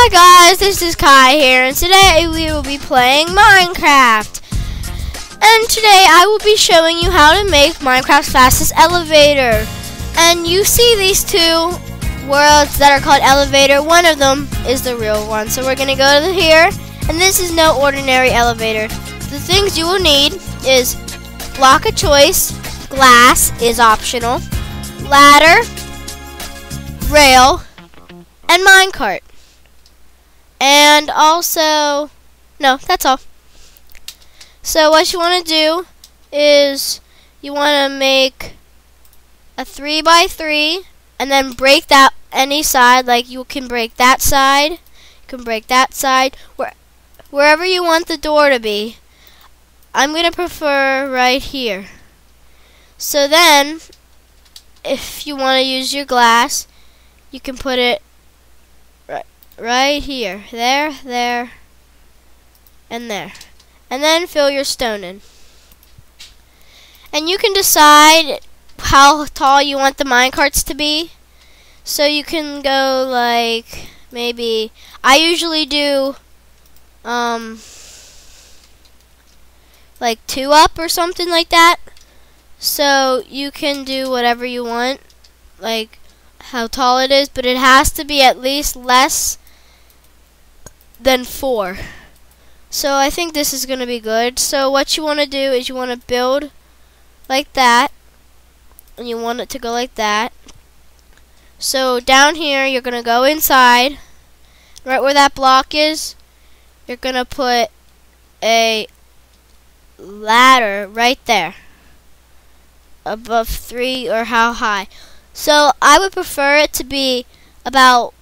Hi guys, this is Kai here, and today we will be playing Minecraft. And today I will be showing you how to make Minecraft's fastest elevator. And you see these two worlds that are called elevator. One of them is the real one. So we're gonna go to here, and this is no ordinary elevator. The things you will need is block of choice, glass is optional, ladder, rail, and minecart. And also, no, that's all. So what you want to do is you want to make a 3x3 and then break that any side. Like you can break that side, you can break that side, wherever you want the door to be. I'm going to prefer right here. So then, if you want to use your glass, you can put it right here, there, and there. And then fill your stone in. And you can decide how tall you want the minecarts to be. So you can go like, maybe, I usually do like 2 up or something like that. So you can do whatever you want, like how tall it is, but it has to be at least less than 4. So I think this is going to be good. So what you want to do is you want to build like that, and you want it to go like that. So down here you're going to go inside, right where that block is, you're going to put a ladder right there, above 3 or how high. So I would prefer it to be about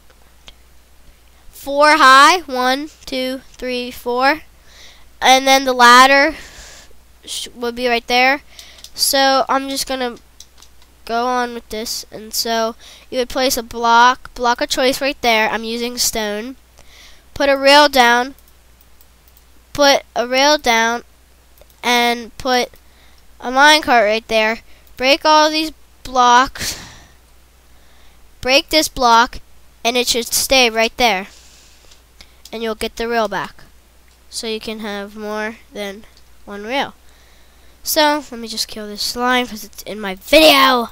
4 high, 1, 2, 3, 4, and then the ladder would be right there. So I'm just gonna go on with this, and so you would place a block of choice right there. I'm using stone. Put a rail down. Put a rail down, and put a minecart right there. Break all these blocks. Break this block, and it should stay right there. And you'll get the rail back. So you can have more than 1 rail. So, let me just kill this slime because it's in my video.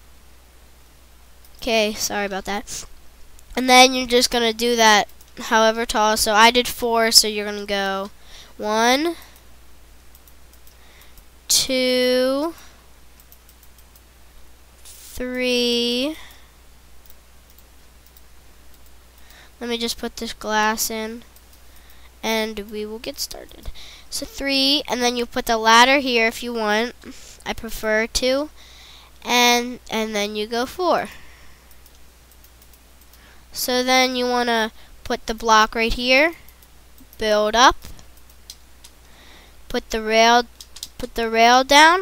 Okay, sorry about that. And then you're just going to do that however tall. So I did 4, so you're going to go 1, 2, 3. Let me just put this glass in, and we will get started. So 3, and then you put the ladder here if you want. I prefer 2, and then you go 4. So then you want to put the block right here, build up, put the rail down,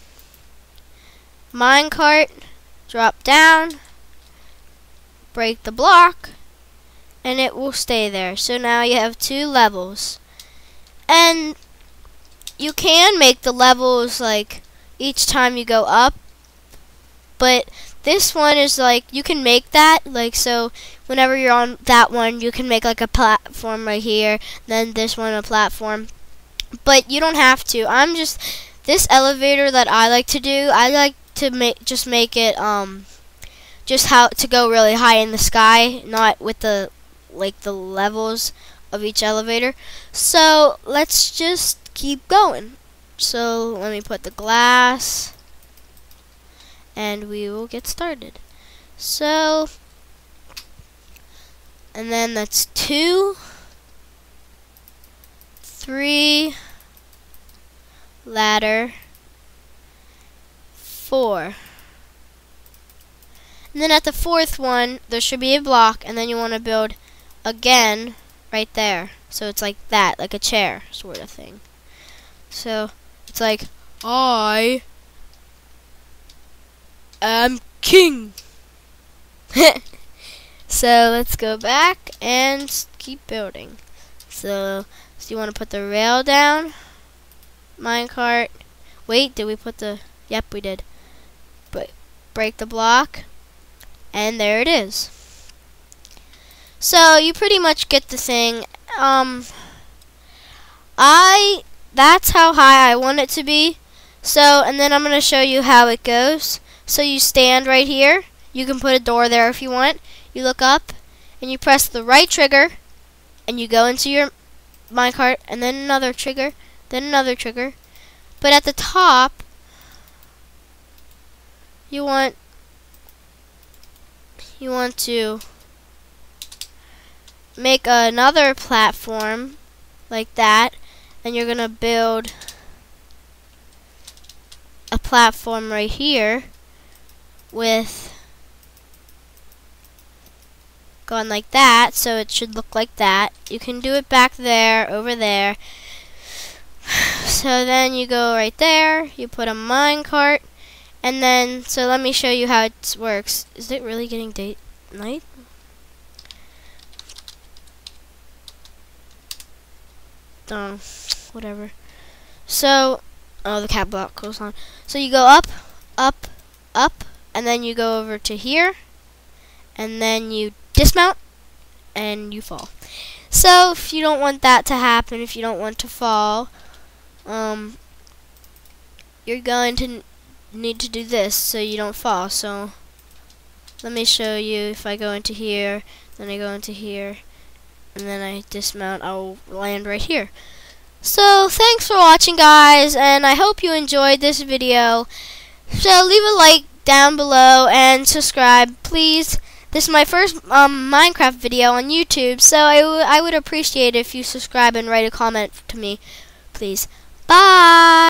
minecart, drop down, break the block, and it will stay there. So now you have 2 levels. And you can make the levels like each time you go up, but this one is like, you can make that like, so whenever you're on that one, you can make like a platform right here, then this one a platform, but you don't have to. This elevator that I like to do, I like to make it just how to go really high in the sky, not with the levels of each elevator. So let's just keep going. So let me put the glass, and we will get started. So, and then that's 2, 3, ladder, 4. And then at the 4th one, there should be a block, and then you want to build again right there. So it's like that, like a chair sort of thing. So it's like, I am king. So let's go back and keep building. So you want to put the rail down, minecart. Wait, did we put the, yep, we did. But break the block, and there it is. So you pretty much get the thing. That's how high I want it to be. So, and then I'm going to show you how it goes. So you stand right here. You can put a door there if you want. You look up and you press the right trigger and you go into your minecart, and then another trigger, then another trigger. But at the top, you want to make another platform like that, and you're gonna build a platform right here with going like that, so it should look like that. You can do it back there, over there. So then you go right there, you put a minecart, and then, so let me show you how it works. Is it really getting night? Whatever. So, oh, the cat block goes on. So you go up, up, up, and then you go over to here, and then you dismount, and you fall. So if you don't want that to happen, if you don't want to fall, you're going to need to do this so you don't fall. So let me show you. If I go into here, then I go into here, and then I dismount, I'll land right here. So thanks for watching, guys, and I hope you enjoyed this video. So leave a like down below and subscribe, please. This is my first Minecraft video on YouTube, so I would appreciate it if you subscribe and write a comment to me, please. Bye!